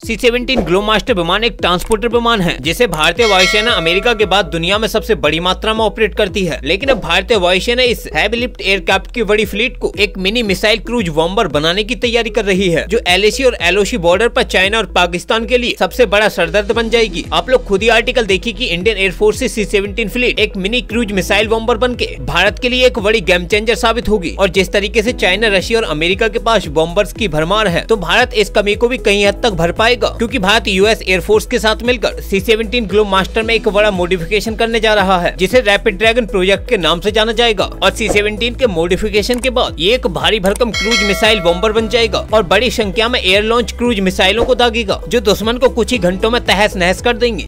C-17 ग्लोमास्टर विमान एक transporter विमान है जिसे भारतीय वायुसेना अमेरिका के बाद दुनिया में सबसे बड़ी मात्रा में ऑपरेट करती है। लेकिन अब भारतीय वायुसेना इस हैवी लिफ्ट एयरक्राफ्ट की बड़ी फ्लीट को एक मिनी मिसाइल क्रूज बॉम्बर बनाने की तैयारी कर रही है, जो LAC और LOC बॉर्डर पर चाइना और पाकिस्तान के लिए सबसे बड़ा सरदर्द बन जाएगी। आप लोग खुद ही आर्टिकल देखिए कि इंडियन एयरफोर्स से C-17 फ्लीट एक मिनी क्रूज मिसाइल बॉम्बर बन के भारत के लिए एक बड़ी गेम चेंजर साबित होगी। और जिस तरीके से चाइना, रशिया और अमेरिका के पास बॉम्बर्स की भरमार है, तो भारत इस कमी को भी कई हद तक भर पाएगा, क्योंकि भारत US एयरफोर्स के साथ मिलकर C-17 ग्लोमास्टर में एक बड़ा मॉडिफिकेशन करने जा रहा है, जिसे रैपिड ड्रैगन प्रोजेक्ट के नाम से जाना जाएगा। और C-17 के मॉडिफिकेशन के बाद ये एक भारी भरकम क्रूज मिसाइल बॉम्बर बन जाएगा और बड़ी संख्या में एयर लॉन्च क्रूज मिसाइलों को दागेगा, जो दुश्मन को कुछ ही घंटों में तहस नहस कर देंगे।